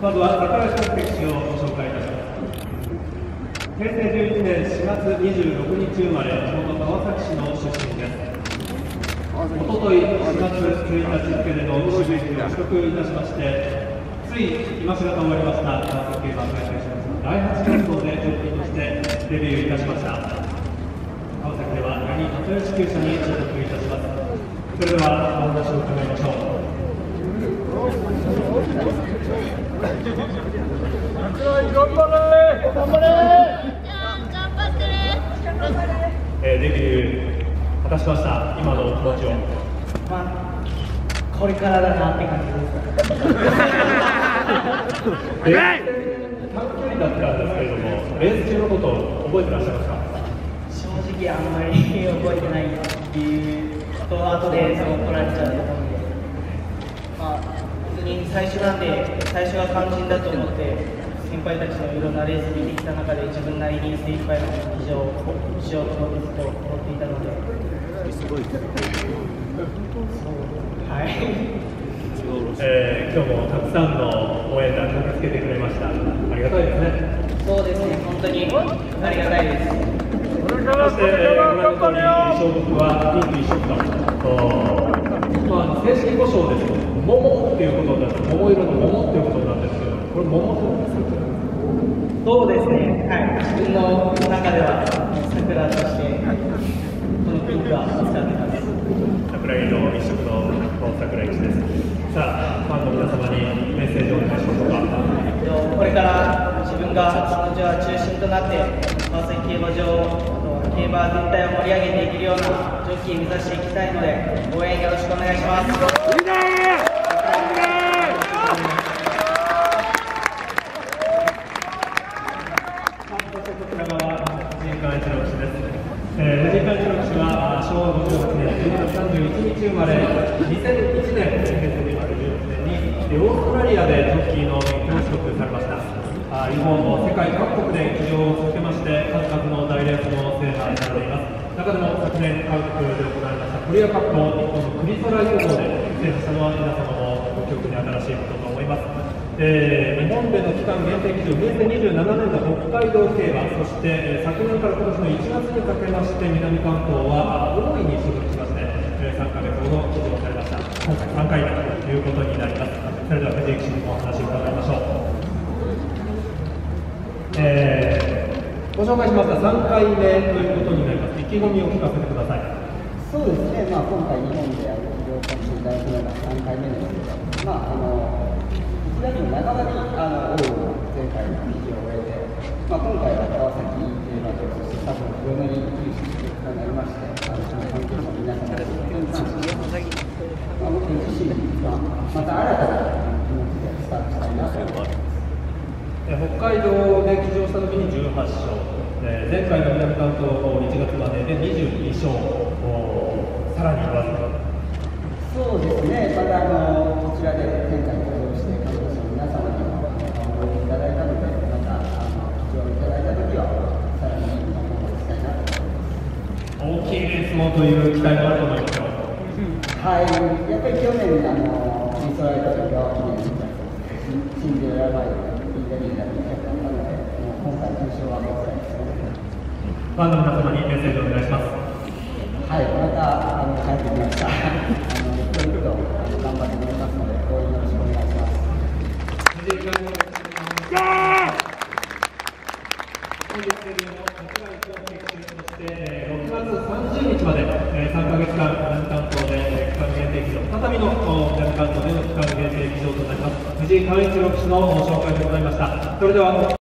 まずは高橋和樹氏をご紹介いたします。平成11年4月26日生まれ、地元川崎市の出身です。おととい4月1日付での市民権を取得いたしまして、つい今しがた終わりました川崎競馬会社第8活動でジョッキーとしてデビューいたしました。川崎では八木里吉厩舎に所属いたします。それではお話を伺いましょう。デビュー果たしました。今のお気持ちを。 これからだなって感じです。 短距離だったんですけれども、レース中のことを覚えてらっしゃいますか？ 正直あんまり覚えてないっていうと後でそう怒られちゃうと思うんで、本当に最初なんで最初は肝心だと思って先輩たちのいろんなレース見てきた中で自分なりに精一杯の以上をしようと思っていたので、すごいはい。 今日もたくさんの応援団駆けつけてくれました。ありがたいですね。 そうですね、本当にありがたいです。 そしてご覧の通り、勝負はピンク一色と、正式故障ですと、桃っていうことになって、桃色の桃っていうことになってるんですけど、これ桃ってことですか？ そうですね、はい、自分の中では桜として、このピンクは使ってます。 桜色一色の桜井です。さあ、ファンの皆様にメッセージをお願いしますか。 これから自分がそのうちは中心となって川崎競馬場、競馬全体を盛り上げていけるようなジョッキー目指していきたいので、応援よろしくお願いします。 藤井寛一郎氏は昭和58年12月31日生まれ、2001年、1996年にオーストラリアでジョッキーの免許を取得されました。日本も世界各国で騎乗を続けまして、数々の大レースも制覇されています。中でも昨年、韓国で行われましたコリアカップを日本のクリソライト号で制覇したのは皆様もご記憶に新しいことと思います。日本での期間限定騎乗、平成27年の北海道競馬、そして、昨年から今年の1月にかけまして南関東は大いに所属しまして、3ヶ月ほど騎乗されました。今回3回目ということになります。それでは藤井騎手にもお話を伺いましょう。ご紹介しますが3回目ということになります。意気込みを聞かせてください。 そうですね、今回日本で騎乗させていただくのが3回目ですけど、1月の半ばに前回の騎乗を終えて、今回は川崎競馬場、そして多分黒塗り九州となりまして、その関係者の皆様に本当に感謝して、僕自身がまた新たな気持ちでスタートしたいなと思います。 北海道で騎乗したときに18勝、前回の南関東1月までで22勝、さらに上積み。 そうですね、またこちらで前回騎乗して関係者の皆様にもご応援いただいたので、また騎乗いただいたときはさらにいいパフォーマンスしたいなと思います。 大きいレースもという期待があると思いますよ。 はい、やっぱり去年リソライトと岩尾記念シンデレラマイルインタビューだったので、今回優勝はもうファンの皆様にメッセージをお願いします。 はい、また帰ってきました。いろいろと頑張ってくれますので、応援よろしくお願いします。 本日デビューの櫻井翔選手、そして6月30日まで3ヶ月間南関東で期間限定騎乗、再びの南関東での期間限定騎乗となります。藤井寛一郎騎手の紹介でございました。それでは